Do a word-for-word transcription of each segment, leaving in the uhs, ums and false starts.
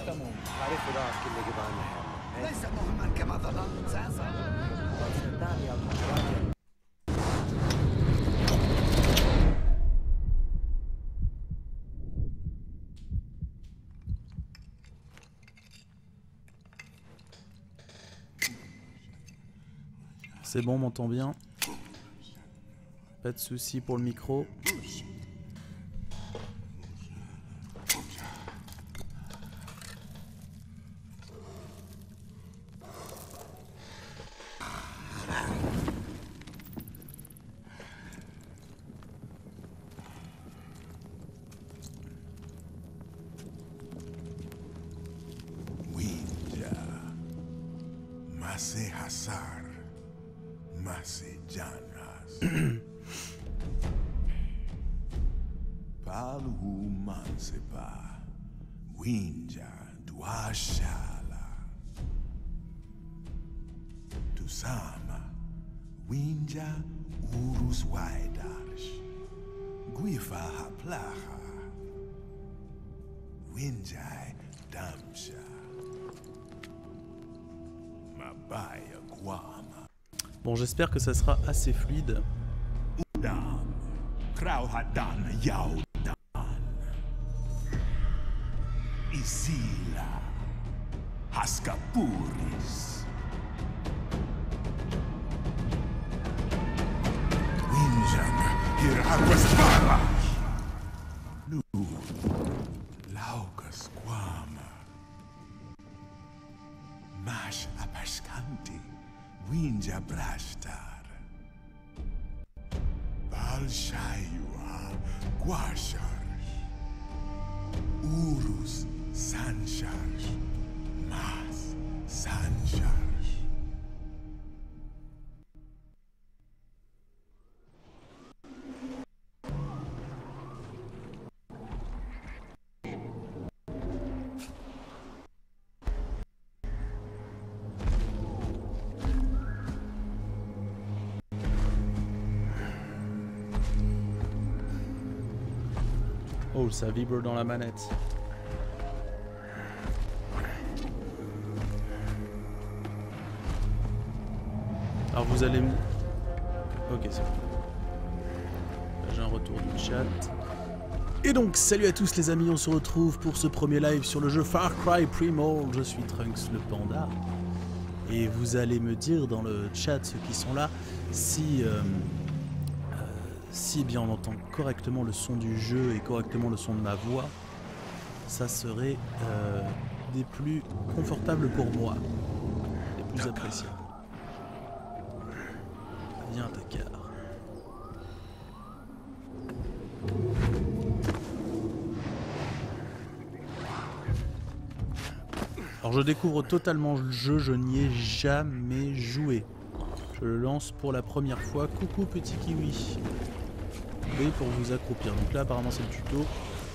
يهتمون. أعرف ذاك اللي قبالنا يا ليس مهما كما ظننت سأسأل. صدقني يا أبو. C'est bon, on m'entend bien. Pas de souci pour le micro. Winja, Mase Hasar, Mase Janas. Palhu Mansepa, Winja Duashala. Tusama, Winja Urus Waidarsh, Guifa Haplaha, Winjai Damsha, Mabaya Guama. Bon, j'espère que ça sera assez fluide. Udam, Krauhadan Yaudan, Isila, Haskapuris, Winjan, Hiraquastara, Nu, Laukas Guama, Mash Apaskanti, Winja Brashtar. Balshaiwa Guashars Urus Sanshars Mas Sanshars. Oh, ça vibre dans la manette. Alors vous allez me... Ok, c'est bon. J'ai un retour du chat. Et donc, salut à tous les amis, on se retrouve pour ce premier live sur le jeu Far Cry Primal. Je suis Trunks le Panda. Et vous allez me dire dans le chat, ceux qui sont là, si... Euh, Si eh bien on entend correctement le son du jeu et correctement le son de ma voix, ça serait euh, des plus confortables pour moi, des plus appréciables. Viens Takar. Alors je découvre totalement le jeu, je n'y ai jamais joué. Je le lance pour la première fois. Coucou petit kiwi. Oui, pour vous accroupir. Donc là apparemment c'est le tuto.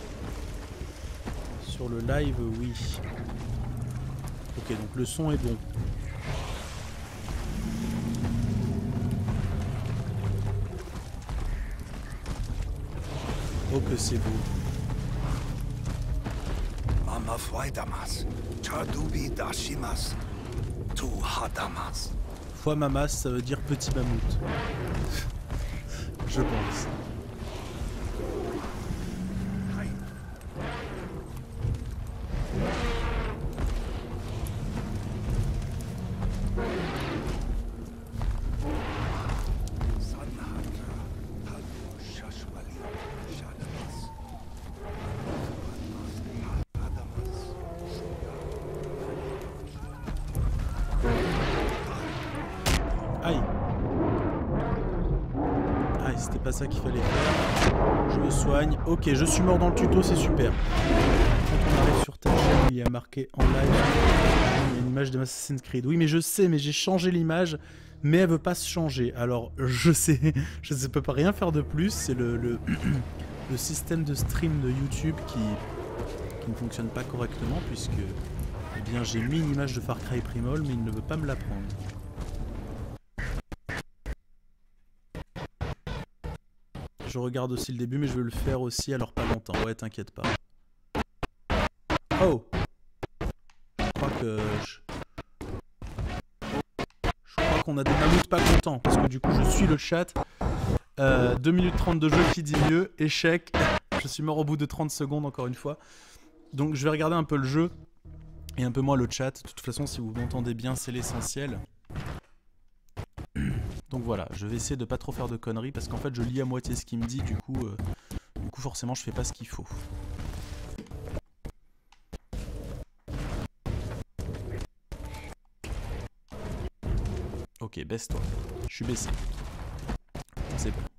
Sur le live, oui. Ok, donc le son est bon. Oh que c'est beau. Mama Fwaidamas, Chadubi Dashimas, Tu Hadamas. Fois mamas, ça veut dire petit mammouth. Je pense. Aïe. Aïe, c'était pas ça qu'il fallait faire. Je me soigne. Ok, je suis mort dans le tuto, c'est super. Quand on arrive sur ta chaîne, il y a marqué en live. Il y a une image de Assassin's Creed. Oui, mais je sais, mais j'ai changé l'image, mais elle veut pas se changer. Alors, je sais, je ne peux pas rien faire de plus. C'est le, le, le système de stream de YouTube qui, qui ne fonctionne pas correctement, puisque eh bien, j'ai mis une image de Far Cry Primal, mais il ne veut pas me la prendre. Je regarde aussi le début, mais je veux le faire aussi, alors pas longtemps. Ouais, t'inquiète pas. Oh! euh, je... je crois qu'on a des mammouths pas contents parce que du coup je suis le chat. Euh, deux minutes trente de jeu qui dit mieux, échec. Je suis mort au bout de trente secondes encore une fois. Donc je vais regarder un peu le jeu et un peu moins le chat. De toute façon, si vous m'entendez bien, c'est l'essentiel. Donc voilà, je vais essayer de pas trop faire de conneries parce qu'en fait je lis à moitié ce qu'il me dit, du coup, euh, du coup forcément je fais pas ce qu'il faut. Ok, baisse-toi. Je suis baissé. C'est bon.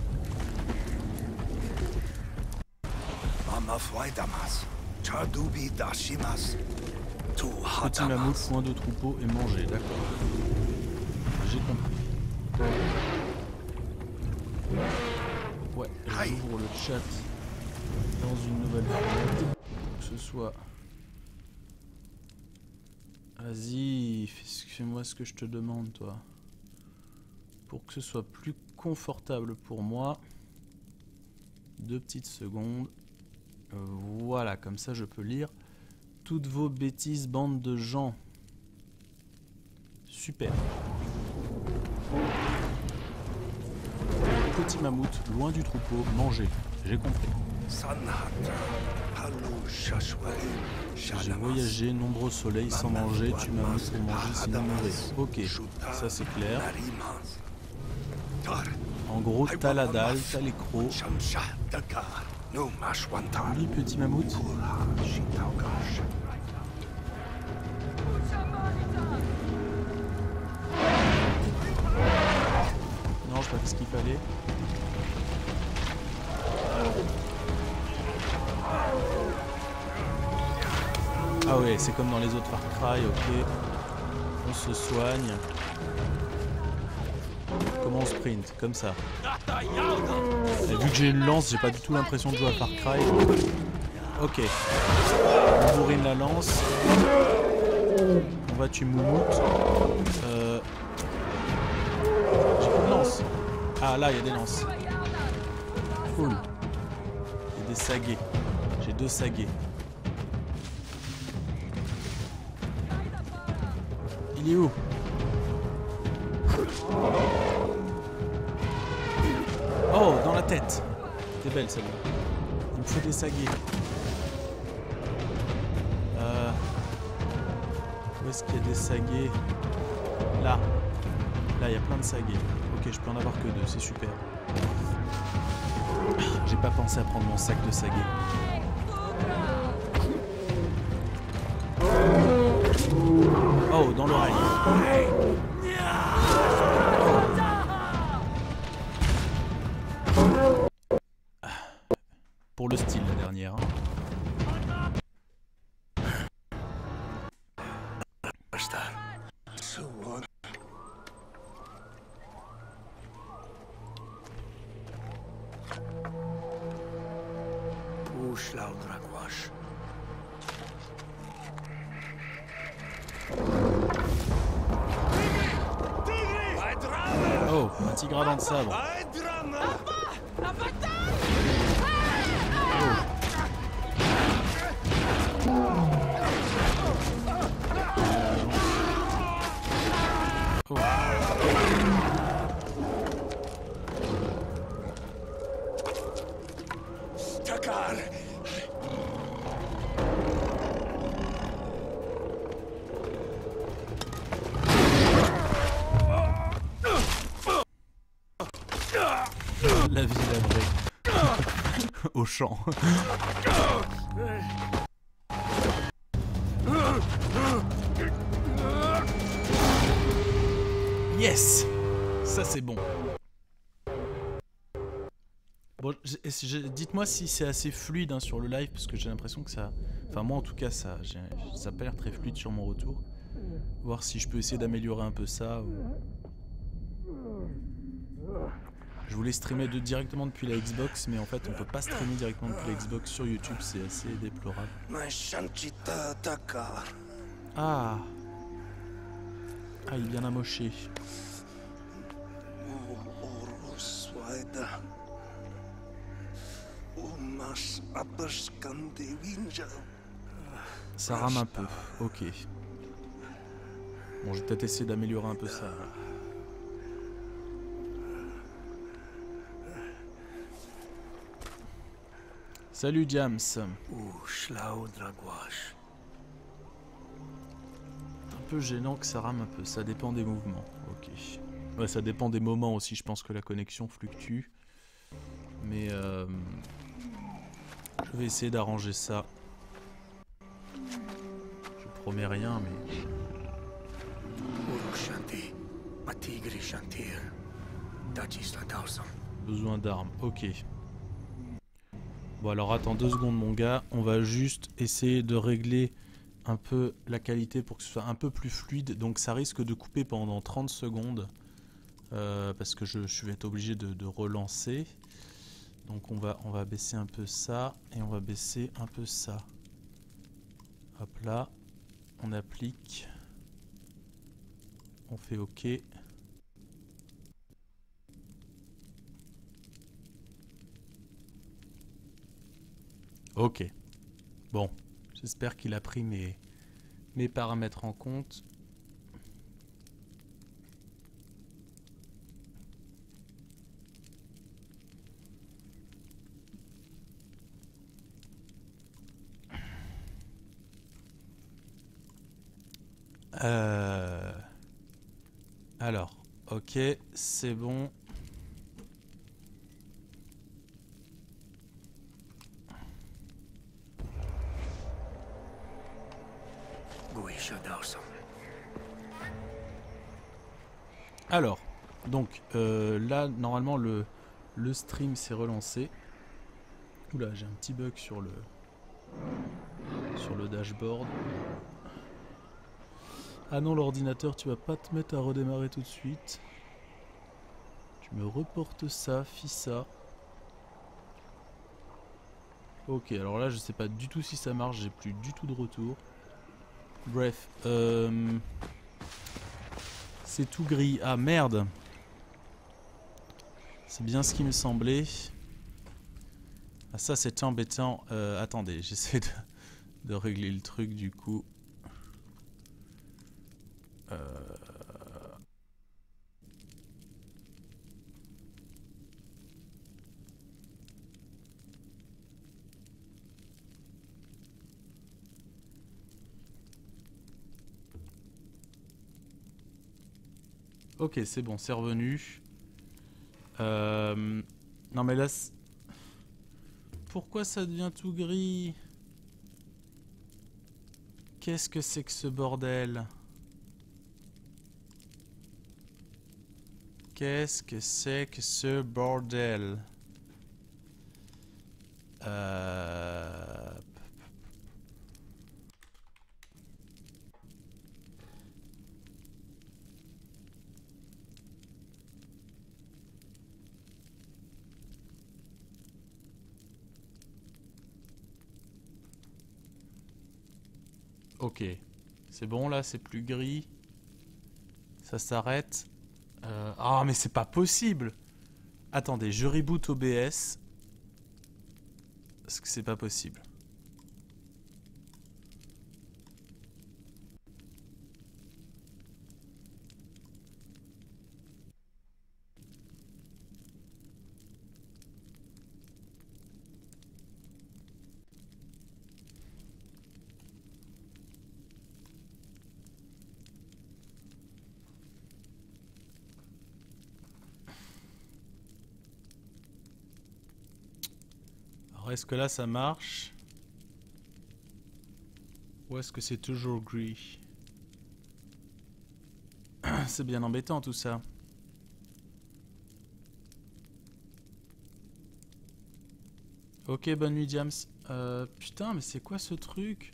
Petit mammouth, point de troupeau et manger, d'accord. J'ai compris. Ouais, j'ouvre le chat dans une nouvelle fenêtre. Que ce soit... Vas-y, fais-moi ce que je te demande, toi. Pour que ce soit plus confortable pour moi. Deux petites secondes. Euh, voilà, comme ça je peux lire toutes vos bêtises, bande de gens. Super. Petit mammouth, loin du troupeau, manger. J'ai compris. J'ai voyagé, nombreux soleils sans manger, tu m'as mis pour manger sinon mourir. Ok, ça c'est clair. En gros, t'as la dalle, t'as les crocs. Oui, petit mammouth. Non, je sais pas ce qu'il fallait. Ah ouais, c'est comme dans les autres Far Cry, ok. On se soigne. Comment on sprint? Comme ça. Et vu que j'ai une lance, j'ai pas du tout l'impression de jouer à Far Cry. Ok. On bourrine la lance. On va tuer Moumout. Euh... J'ai plus de lance. Ah là, il y a des lances. Cool. Il y a des saguets. J'ai deux saguets. Il est où? Oh, dans la tête. C'était belle celle-là. Il me faut des saguets. Euh... Où est-ce qu'il y a des saguets? Là. Là, il y a plein de saguets. Ok, je peux en avoir que deux, c'est super. J'ai pas pensé à prendre mon sac de saguets. Oh, dans l'oreille. Pour le style, la dernière. Hein. Oh, un tigre à dents de sabre. Oh. Takar. La vie, la vraie. Au champ. Yes! Ça c'est bon. Bon, dites-moi si c'est assez fluide hein, sur le live, parce que j'ai l'impression que ça... Enfin moi en tout cas, ça ça n'a pas l'air très fluide sur mon retour. Voir si je peux essayer d'améliorer un peu ça. Ou... Je voulais streamer de, directement depuis la Xbox, mais en fait on peut pas streamer directement depuis la Xbox sur YouTube, c'est assez déplorable. Ah! Ah, il est bien amoché. Ça rame un peu, ok. Bon, je vais peut-être essayer d'améliorer un peu ça. Salut James. Uh, schlau Dragwash. Un peu gênant que ça rame un peu, ça dépend des mouvements. Ok. Ouais, ça dépend des moments aussi, je pense que la connexion fluctue. Mais euh, je vais essayer d'arranger ça. Je promets rien, mais... Urushanti. Patigri Shantir. Dajisla Dausam. Besoin d'armes, ok. Bon alors attends deux secondes mon gars, on va juste essayer de régler un peu la qualité pour que ce soit un peu plus fluide. Donc ça risque de couper pendant trente secondes. Euh, parce que je, je vais être obligé de, de relancer. Donc on va, on va baisser un peu ça et on va baisser un peu ça. Hop là, on applique. On fait OK. Ok. Bon, j'espère qu'il a pris mes, mes paramètres en compte. Euh... Alors, ok, c'est bon. Guisha Dausam. Alors, donc euh, là, normalement, le, le stream s'est relancé. Oula, j'ai un petit bug sur le, sur le dashboard. Ah non, l'ordinateur, tu vas pas te mettre à redémarrer tout de suite. Tu me reportes ça, fis ça. Ok, alors là, je sais pas du tout si ça marche, j'ai plus du tout de retour. Bref, euh... c'est tout gris. Ah merde! C'est bien ce qui me semblait. Ah ça c'est embêtant. Euh, attendez, j'essaie de, de régler le truc du coup. Euh... Ok, c'est bon, c'est revenu. Euh... Non mais là... Pourquoi ça devient tout gris? Qu'est-ce que c'est que ce bordel? Qu'est-ce que c'est que ce bordel? Euh... Ok, c'est bon là, c'est plus gris. Ça s'arrête. Euh... Ah mais c'est pas possible. Attendez, je reboot O B S. Parce que c'est pas possible. Alors est-ce que là ça marche? Ou est-ce que c'est toujours gris? C'est bien embêtant tout ça. Ok, bonne nuit James. Euh, putain, mais c'est quoi ce truc?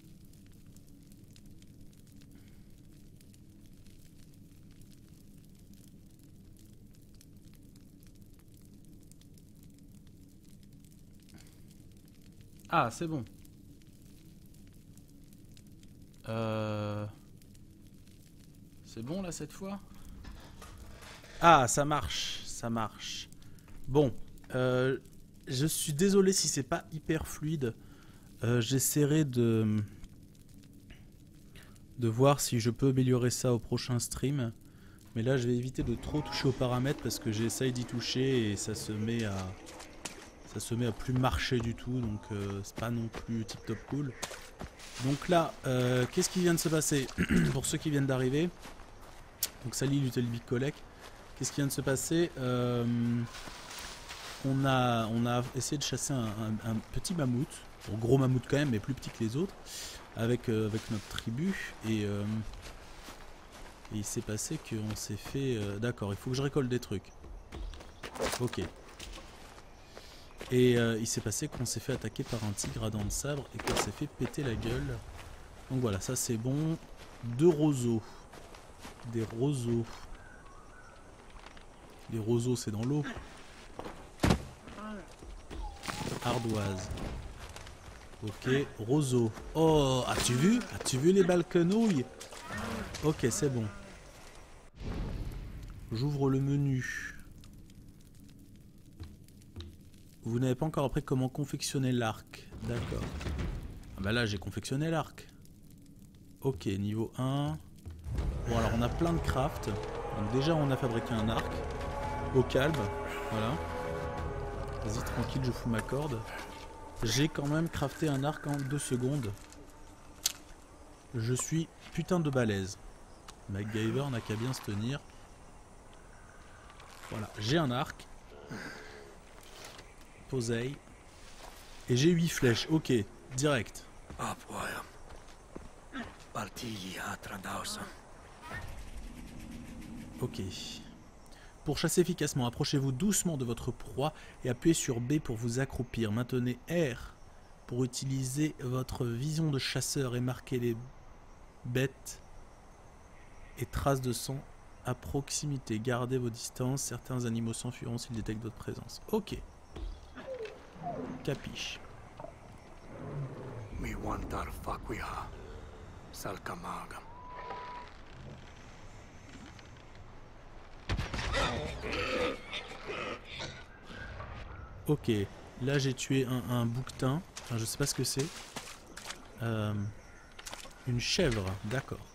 Ah, c'est bon. Euh... C'est bon là cette fois? Ah, ça marche, ça marche. Bon, euh, je suis désolé si c'est pas hyper fluide. Euh, J'essaierai de de voir si je peux améliorer ça au prochain stream. Mais là, je vais éviter de trop toucher aux paramètres parce que j'essaye d'y toucher et ça se met à ça se met à plus marcher du tout, donc euh, c'est pas non plus tip top cool. Donc là, euh, qu'est-ce qui vient de se passer pour ceux qui viennent d'arriver? Donc salut Little Big Collect. Qu'est-ce qui vient de se passer? euh, on, a, on a essayé de chasser un, un, un petit mammouth, bon, gros mammouth quand même, mais plus petit que les autres, avec, euh, avec notre tribu. Et, euh, et il s'est passé qu'on s'est fait... Euh, D'accord, il faut que je récolte des trucs. Ok. Et euh, il s'est passé qu'on s'est fait attaquer par un tigre à dents de sabre et qu'on s'est fait péter la gueule. Donc voilà, ça c'est bon. Deux roseaux. Des roseaux. Les roseaux c'est dans l'eau. Ardoise. Ok, roseau. Oh, as-tu vu? As-tu vu les balconouilles? Ok, c'est bon. J'ouvre le menu. Vous n'avez pas encore appris comment confectionner l'arc. D'accord. Ah bah là j'ai confectionné l'arc. Ok, niveau un. Bon alors on a plein de craft. Donc déjà on a fabriqué un arc. Au calme. Voilà. Vas-y tranquille, je fous ma corde. J'ai quand même crafté un arc en deux secondes. Je suis putain de balèze. MacGyver n'a qu'à bien se tenir. Voilà, j'ai un arc. Posei. Et j'ai huit flèches, ok, direct. Ok. Pour chasser efficacement, approchez-vous doucement de votre proie et appuyez sur B pour vous accroupir. Maintenez R pour utiliser votre vision de chasseur et marquer les bêtes et traces de sang à proximité. Gardez vos distances, certains animaux s'enfuiront s'ils détectent votre présence. Ok. Capiche. Ok, là j'ai tué un, un bouquetin, enfin je sais pas ce que c'est. Euh, une chèvre, d'accord.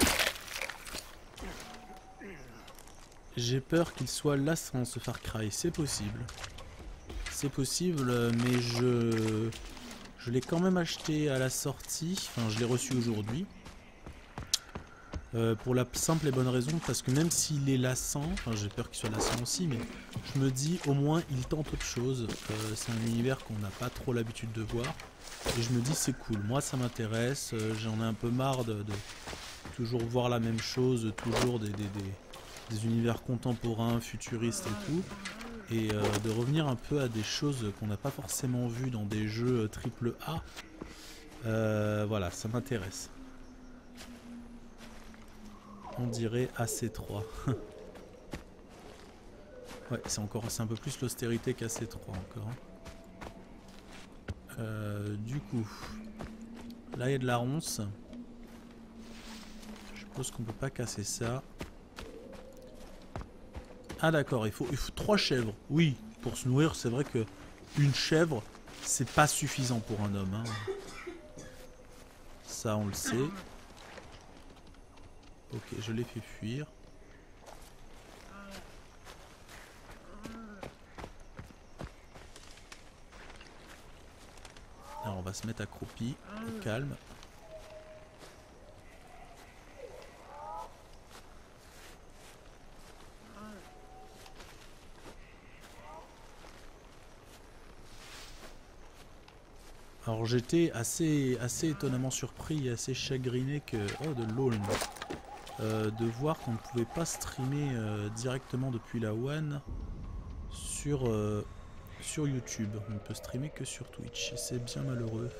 J'ai peur qu'il soit lassant ce Far Cry, c'est possible. C'est possible, mais je, je l'ai quand même acheté à la sortie, enfin je l'ai reçu aujourd'hui. Euh, pour la simple et bonne raison, parce que même s'il est lassant, enfin j'ai peur qu'il soit lassant aussi, mais je me dis au moins il tente autre chose. Euh, c'est un univers qu'on n'a pas trop l'habitude de voir. Et je me dis c'est cool, moi ça m'intéresse, euh, j'en ai un peu marre de, de toujours voir la même chose, toujours des, des, des, des univers contemporains, futuristes et tout. Et euh, de revenir un peu à des choses qu'on n'a pas forcément vues dans des jeux triple A. Euh, voilà, ça m'intéresse. On dirait A C trois. Ouais, c'est encore, c'est un peu plus l'austérité qu'A C trois encore. Euh, du coup, là il y a de la ronce. Je suppose qu'on peut pas casser ça. Ah d'accord, il faut, il faut trois chèvres. Oui, pour se nourrir, c'est vrai que une chèvre, c'est pas suffisant pour un homme. Hein. Ça, on le sait. Ok, je l'ai fait fuir. Alors on va se mettre accroupi, au calme. Alors j'étais assez, assez étonnamment surpris et assez chagriné que... Oh, de l'Aulne. Euh, de voir qu'on ne pouvait pas streamer euh, directement depuis la One sur, euh, sur YouTube. On ne peut streamer que sur Twitch et c'est bien malheureux.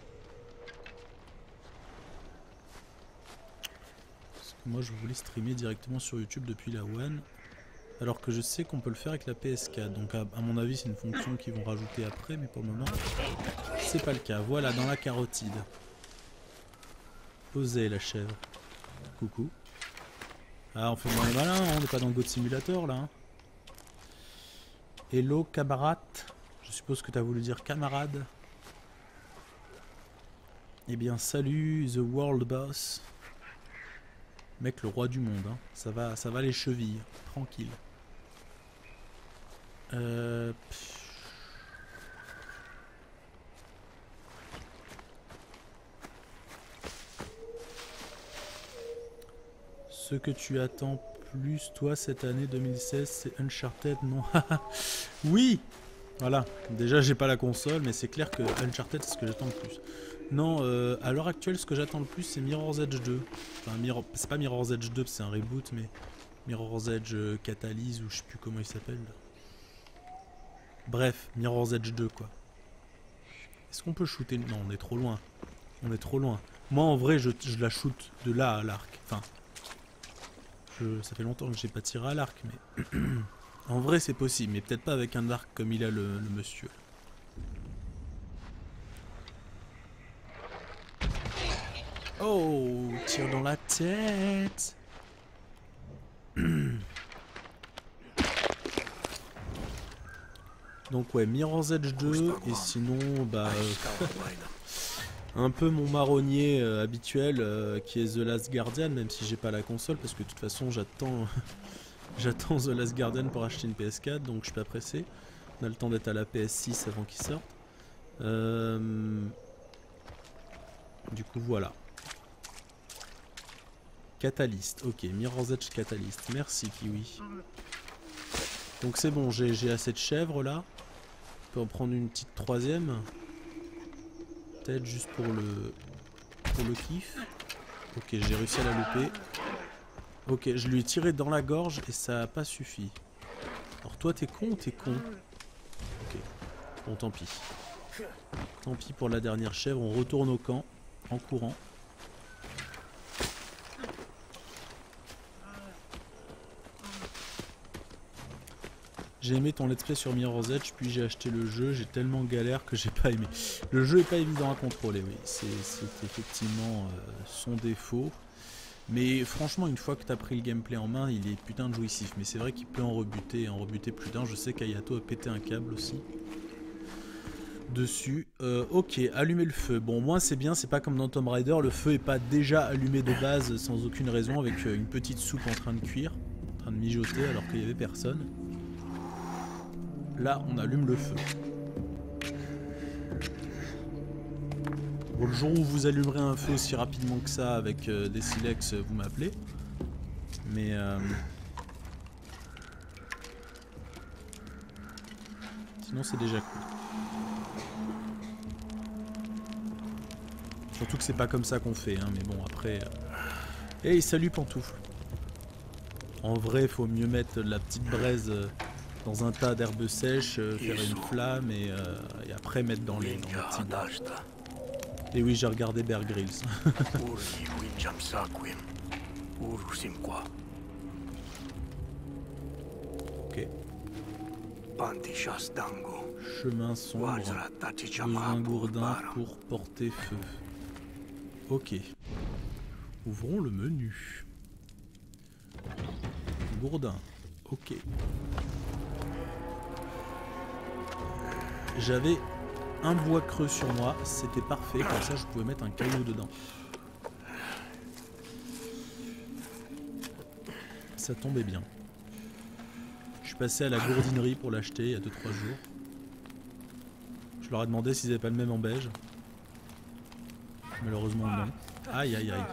Parce que moi je voulais streamer directement sur YouTube depuis la One. Alors que je sais qu'on peut le faire avec la P S quatre. Donc à, à mon avis c'est une fonction qu'ils vont rajouter après. Mais pour le moment c'est pas le cas. Voilà, dans la carotide. Posez la chèvre. Coucou. Ah, on fait moins les malins, hein, on n'est pas dans le Goat Simulator là. Hein. Hello camarade. Je suppose que tu as voulu dire camarade. Eh bien salut The World Boss. Mec, le roi du monde, hein. Ça va, ça va les chevilles. Tranquille. Euh... Ce que tu attends plus, toi, cette année deux mille seize, c'est Uncharted, non? Oui! Voilà. Déjà, j'ai pas la console, mais c'est clair que Uncharted, c'est ce que j'attends le plus. Non, euh, à l'heure actuelle, ce que j'attends le plus, c'est Mirror's Edge deux. Enfin, Mirror... c'est pas Mirror's Edge deux, c'est un reboot, mais Mirror's Edge Catalyse, ou je sais plus comment il s'appelle. Bref, Mirror's Edge deux, quoi. Est-ce qu'on peut shooter? Non, on est trop loin. On est trop loin. Moi, en vrai, je, je la shoot de là à l'arc. Enfin, je... ça fait longtemps que j'ai pas tiré à l'arc, mais... en vrai, c'est possible, mais peut-être pas avec un arc comme il a le, le monsieur. Oh, tire dans la tête. Donc ouais, Mirror's Edge deux, et sinon, bah... Euh, un peu mon marronnier euh, habituel, euh, qui est The Last Guardian, même si j'ai pas la console, parce que de toute façon, j'attends... j'attends The Last Guardian pour acheter une P S quatre, donc je suis pas pressé. On a le temps d'être à la P S six avant qu'il sorte. Euh... Du coup, voilà. Catalyst, ok, Mirror's Edge Catalyst, merci Kiwi. Donc c'est bon, j'ai assez de chèvres là. On peut en prendre une petite troisième. Peut-être juste pour le pour le kiff. Ok, j'ai réussi à la louper. Ok, je lui ai tiré dans la gorge et ça a pas suffi. Alors toi t'es con ou t'es con? Ok, bon tant pis. Tant pis pour la dernière chèvre, on retourne au camp en courant. J'ai aimé ton let's play sur Mirror's Edge, puis j'ai acheté le jeu, j'ai tellement galère que j'ai pas aimé. Le jeu est pas évident à contrôler, oui, c'est effectivement euh, son défaut. Mais franchement, une fois que tu as pris le gameplay en main, il est putain de jouissif. Mais c'est vrai qu'il peut en rebuter, en rebuter plus d'un. Je sais qu'Ayato a pété un câble aussi. Dessus. Euh, ok, allumer le feu. Bon, moi c'est bien, c'est pas comme dans Tomb Raider, le feu est pas déjà allumé de base sans aucune raison, avec une petite soupe en train de cuire, en train de mijoter alors qu'il y avait personne. Là, on allume le feu. Bon, le jour où vous allumerez un feu aussi rapidement que ça avec euh, des silex, vous m'appelez. Mais... Euh... Sinon, c'est déjà cool. Surtout que c'est pas comme ça qu'on fait, hein, mais bon, après... Euh... Hey, salut Pantoufle. En vrai, faut mieux mettre la petite braise... Euh... dans un tas d'herbes sèches, euh, faire une flamme et, euh, et après mettre dans les, dans les petits bois. Et oui, j'ai regardé Bear Grylls. Ok. Chemin sombre, besoin gourdin pour porter feu. Ok. Ouvrons le menu. Gourdin. Ok. J'avais un bois creux sur moi, c'était parfait, comme ça je pouvais mettre un caillou dedans. Ça tombait bien. Je suis passé à la gourdinerie pour l'acheter il y a deux trois jours. Je leur ai demandé s'ils n'avaient pas le même en beige. Malheureusement non. Aïe aïe aïe.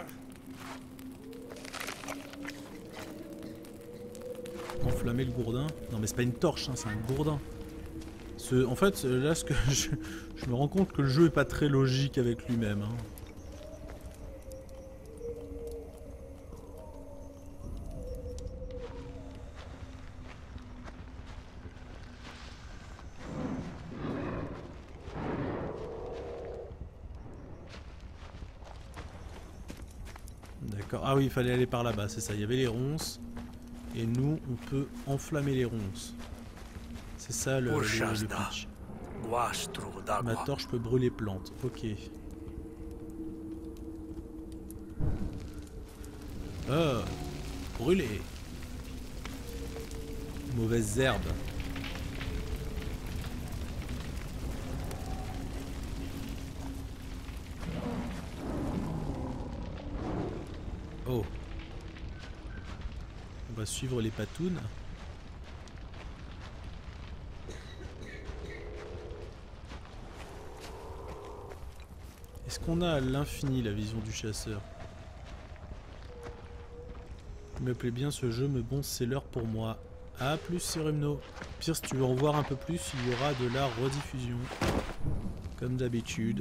Enflammer le gourdin. Non mais c'est pas une torche, hein, c'est un gourdin. Ce, en fait, là, ce que je, je me rends compte que le jeu est pas très logique avec lui-même. Hein. D'accord. Ah oui, il fallait aller par là-bas, c'est ça. Il y avait les ronces. Et nous, on peut enflammer les ronces. C'est ça le, le, le pitch. Ma torche peut brûler plantes. Ok. Oh, brûler. Mauvaises herbes. Oh, va suivre les patounes. Est-ce qu'on a à l'infini la vision du chasseur? Il me plaît bien ce jeu, mais bon, c'est l'heure pour moi. A plus, Cérumno. Pire, si tu veux en voir un peu plus, il y aura de la rediffusion. Comme d'habitude.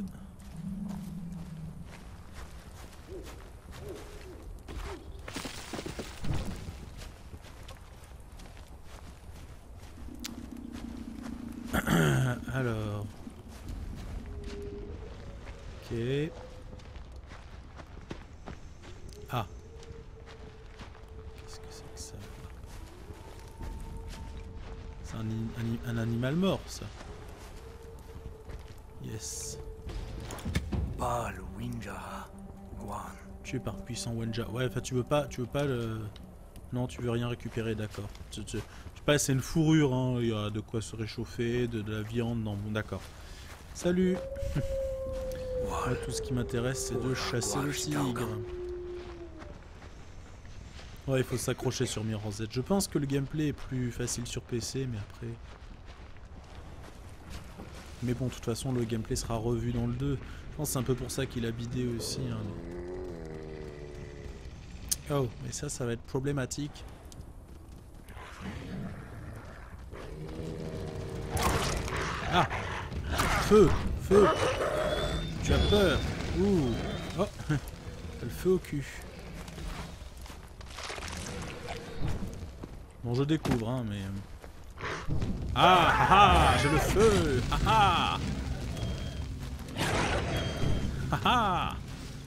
Alors. Ok. Ah. Qu'est-ce que c'est que ça? C'est un, un, un animal mort, ça. Yes. Pas le Winja, Guan. Tué par puissant Wenja. Ouais, enfin tu veux pas, tu veux pas le. Non, tu veux rien récupérer, d'accord. Tu, tu, je sais pas, c'est une fourrure, hein. Il y a de quoi se réchauffer, de, de la viande, non, bon, d'accord. Salut. Moi, tout ce qui m'intéresse, c'est de chasser le tigre. Ouais, il faut s'accrocher sur Mirror's Edge. Je pense que le gameplay est plus facile sur P C, mais après... Mais bon, de toute façon, le gameplay sera revu dans le deux. Je pense que c'est un peu pour ça qu'il a bidé aussi. Hein. Oh, mais ça, ça va être problématique. Ah! Feu! Feu! Tu as peur! Ouh! Oh! Le feu au cul. Bon, je découvre, hein, mais... Ah! Ah! Ah! J'ai le feu! Ah! Ah! Ah! Ah!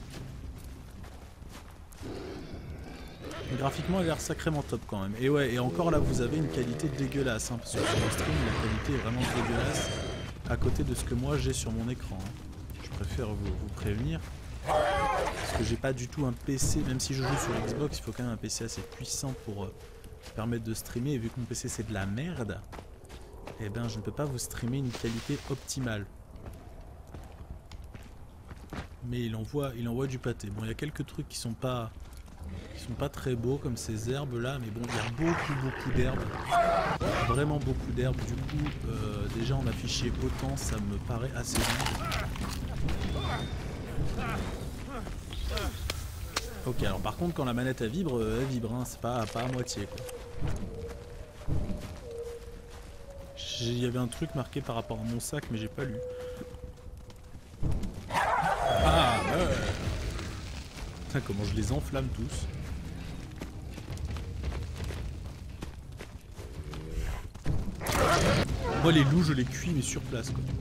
Graphiquement, il a l'air sacrément top quand même. Et ouais, et encore là, vous avez une qualité dégueulasse. Hein, parce que sur le stream, la qualité est vraiment dégueulasse à côté de ce que moi j'ai sur mon écran. Hein. Je préfère vous, vous prévenir. Parce que j'ai pas du tout un P C, même si je joue sur Xbox, il faut quand même un P C assez puissant pour euh, permettre de streamer. Et vu que mon P C c'est de la merde, eh ben je ne peux pas vous streamer une qualité optimale. Mais il envoie, il envoie du pâté. Bon, il y a quelques trucs qui sont pas... qui sont pas très beaux comme ces herbes là, mais bon, il y a beaucoup beaucoup d'herbes, vraiment beaucoup d'herbes. Du coup, euh, déjà en afficher autant, ça me paraît assez long. Ok, alors par contre, quand la manette elle vibre, elle vibre, hein, c'est pas, pas à moitié quoi. Il y avait un truc marqué par rapport à mon sac, mais j'ai pas lu. Ah ouais. Putain, comment je les enflamme tous. Moi les loups je les cuis mais sur place quoi.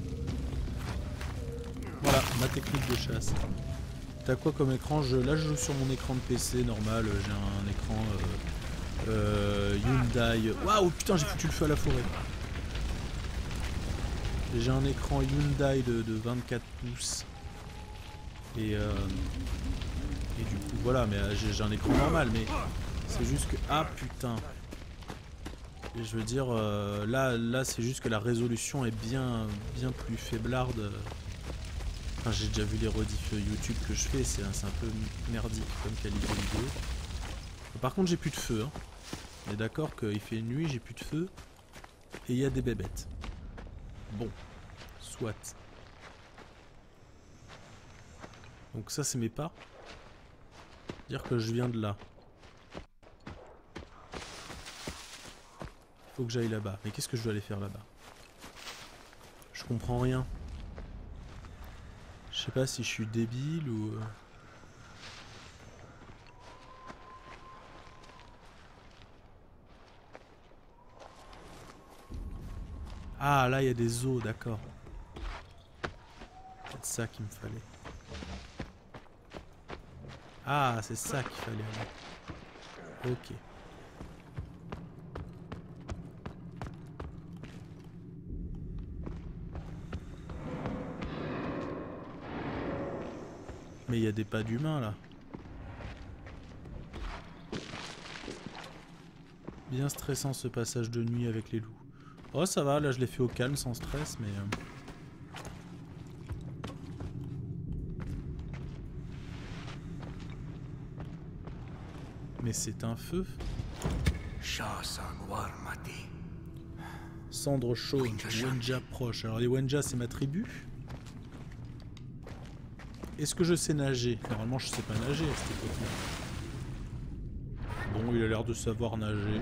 Voilà ma technique de chasse. T'as quoi comme écran? je, Là je joue sur mon écran de P C normal, j'ai un écran euh, euh, Hyundai. Waouh putain j'ai foutu le feu à la forêt. J'ai un écran Hyundai de, de vingt-quatre pouces. Et euh, Et du coup voilà, mais euh, j'ai un écran normal, mais c'est juste que... Ah putain. Et je veux dire, euh, là, là c'est juste que la résolution est bien, bien plus faiblarde. Enfin, j'ai déjà vu les rediffs YouTube que je fais, c'est un, un peu merdique comme qualité vidéo. Par contre j'ai plus de feu, hein. On est d'accord qu'il fait nuit, j'ai plus de feu. Et il y a des bébêtes. Bon, soit. Donc ça c'est mes pas. Dire que je viens de là. Faut que j'aille là-bas. Mais qu'est-ce que je dois aller faire là-bas? Je comprends rien. Je sais pas si je suis débile ou... Ah là il y a des os, d'accord. C'est ça qu'il me fallait. Ah, c'est ça qu'il fallait avoir. Ok. Mais il y a des pas d'humains là. Bien stressant ce passage de nuit avec les loups. Oh ça va, là je l'ai fait au calme sans stress, mais... Euh... Mais c'est un feu. Shasa Guarmati. Cendre chaude, Wenja proche. Alors les Wenja c'est ma tribu. Est-ce que je sais nager? Normalement je sais pas nager à cette époque-là. Bon, il a l'air de savoir nager.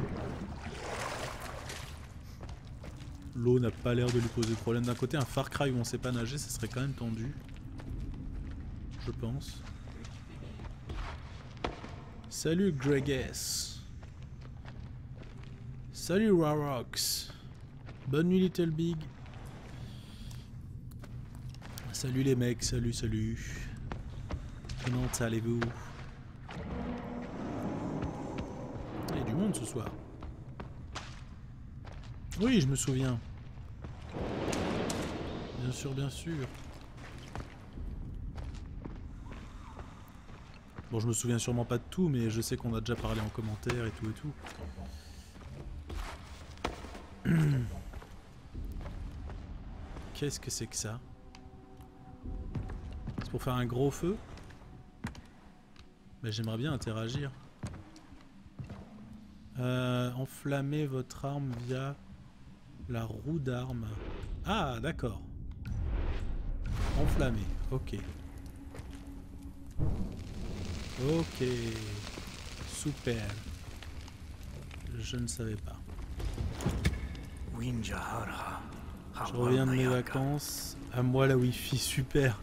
L'eau n'a pas l'air de lui poser de problème. D'un côté, un Far Cry où on sait pas nager, ça serait quand même tendu. Je pense. Salut Gregas. Salut Rarox. Bonne nuit Little Big. Salut les mecs, salut, salut. Comment allez-vous? Il y a du monde ce soir. Oui, je me souviens. Bien sûr, bien sûr. Bon, je me souviens sûrement pas de tout, mais je sais qu'on a déjà parlé en commentaire et tout et tout. Qu'est-ce que c'est que ça? C'est pour faire un gros feu? Mais j'aimerais bien interagir. Euh, enflammer votre arme via la roue d'arme. Ah, d'accord. Enflammer, ok. Ok. Super. Je ne savais pas. Winjahara. Je reviens de mes vacances. À moi la wifi, super.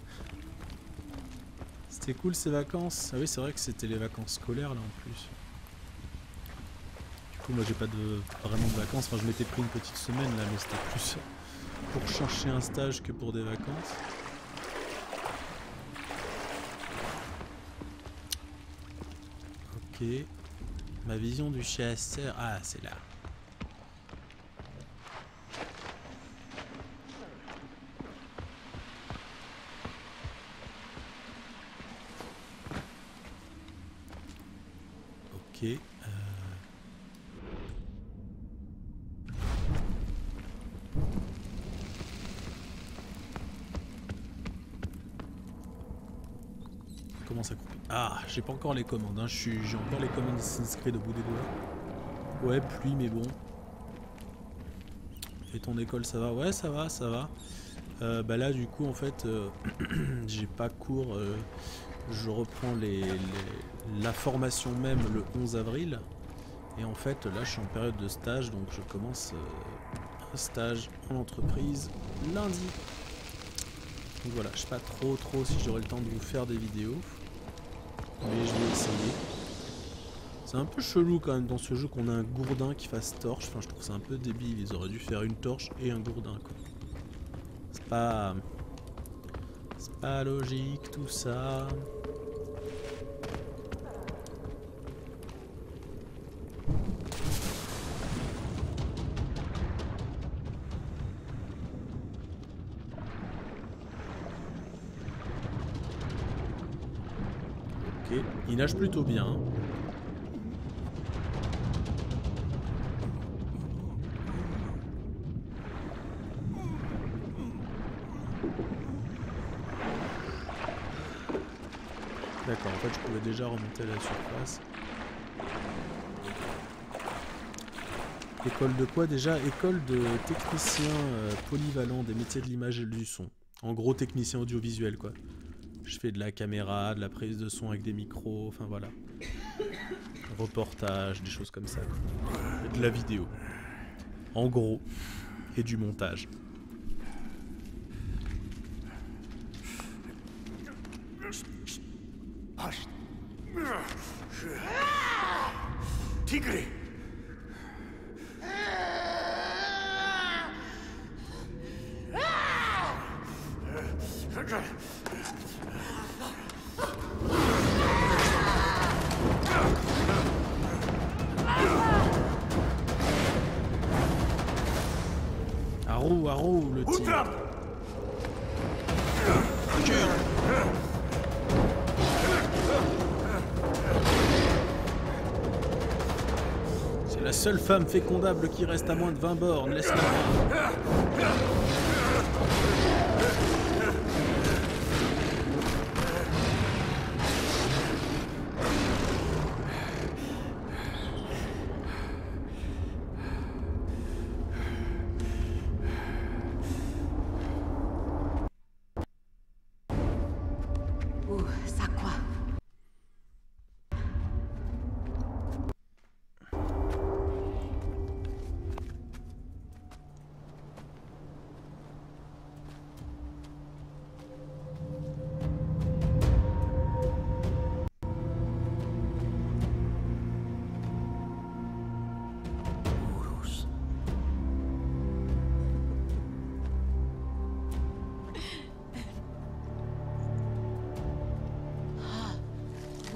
C'était cool ces vacances. Ah oui, c'est vrai que c'était les vacances scolaires là en plus. Du coup, moi j'ai pas de vraiment de vacances. Enfin, je m'étais pris une petite semaine là, mais c'était plus pour chercher un stage que pour des vacances. Ok. Ma vision du chasseur. Ah, c'est là. Ok. Euh... Comment ça coupe? Ah, j'ai pas encore les commandes, hein. J'ai encore les commandes Assassin's Creed au bout des doigts. Ouais, pluie, mais bon. Et ton école, ça va? Ouais, ça va, ça va. Euh, bah là, du coup, en fait, euh, j'ai pas cours. Euh, je reprends les, les, la formation même le onze avril. Et en fait, là, je suis en période de stage, donc je commence euh, un stage en entreprise lundi. Donc voilà, je sais pas trop trop si j'aurai le temps de vous faire des vidéos. Mais je vais essayer. C'est un peu chelou quand même dans ce jeu qu'on a un gourdin qui fasse torche. Enfin, je trouve ça un peu débile. Ils auraient dû faire une torche et un gourdin, quoi. C'est pas... C'est pas logique tout ça. Ok, il nage plutôt bien. D'accord, en fait je pouvais déjà remonter à la surface. École de quoi déjà? École de technicien euh, polyvalent des métiers de l'image et du son. En gros technicien audiovisuel quoi. Je fais de la caméra, de la prise de son avec des micros, enfin voilà. Reportage, des choses comme ça. Et de la vidéo. En gros. Et du montage. Tigre! Arrou, arrou, le tigre. C'est la seule femme fécondable qui reste à moins de vingt bornes, laisse-la voir.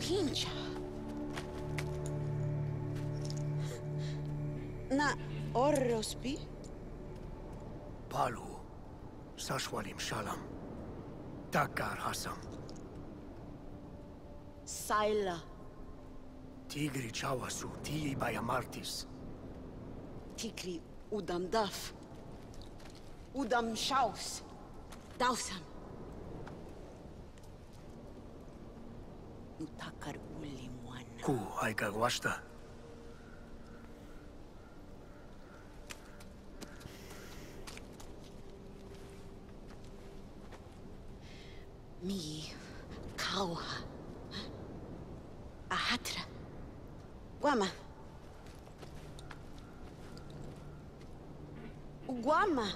Winja. Na Orrospi? Palu. Sashwalim Shalam. Takar Hasam. Saila. Tigri Chawasu. Tii Bayamartis. Tikri Udam Daf. Udam Shaus. Dausam. Nutakar Ulimwana. Ku Aika Gwashta. Mi Kauha. Ahatra. Guama. Guama.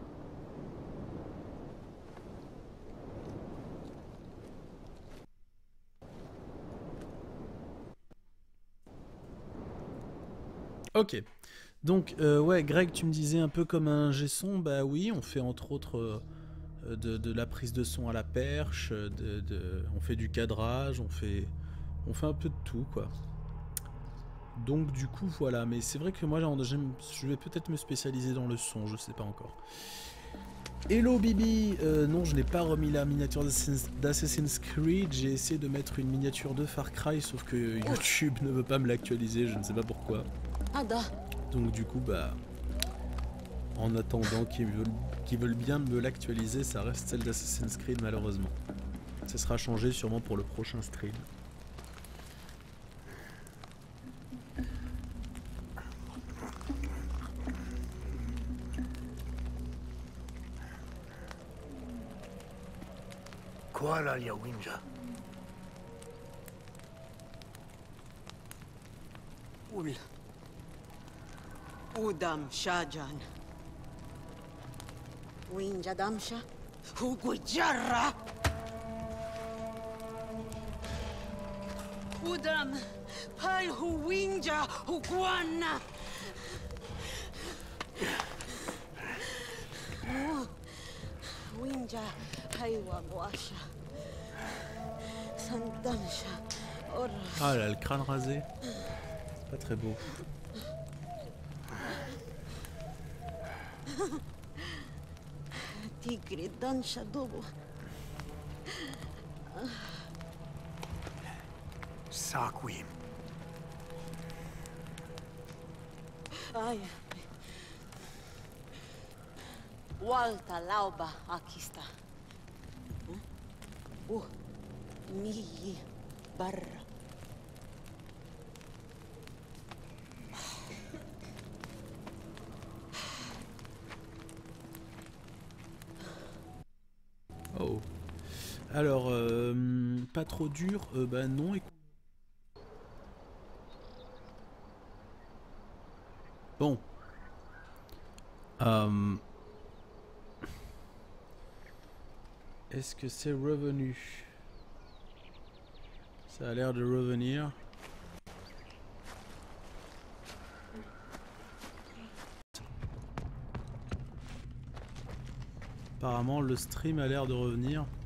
Ok. Donc, euh, ouais, Greg, tu me disais un peu comme un G-son. Bah oui, on fait entre autres euh, de, de la prise de son à la perche, de, de, on fait du cadrage, on fait, on fait un peu de tout, quoi. Donc, du coup, voilà. Mais c'est vrai que moi, je vais peut-être me spécialiser dans le son, je sais pas encore. Hello Bibi, euh, non, je n'ai pas remis la miniature d'Assassin's Creed. J'ai essayé de mettre une miniature de Far Cry, sauf que YouTube ne veut pas me l'actualiser, je ne sais pas pourquoi. Donc du coup, bah, en attendant qu'ils veulent, qu'ils veulent bien me l'actualiser, ça reste celle d'Assassin's Creed malheureusement. Ça sera changé sûrement pour le prochain stream. Kuala ya Winja. Ul. Udam Shajan. Winja Damsha. Hugujarra. Udam. Pal hu Winja Huguana. Winja Haiwa Boasha. Sandamsha. Ah, elle a le crâne rasé. Pas très beau. Tigre Dansha Dobo. Sakwim. Ay. Walta Lauba Akista. Uh, mi barra. Oh. Alors, euh, pas trop dur, euh, bah non, écoute. Bon. Euh... Est-ce que c'est revenu? Ça a l'air de revenir. Apparemment, le stream a l'air de revenir.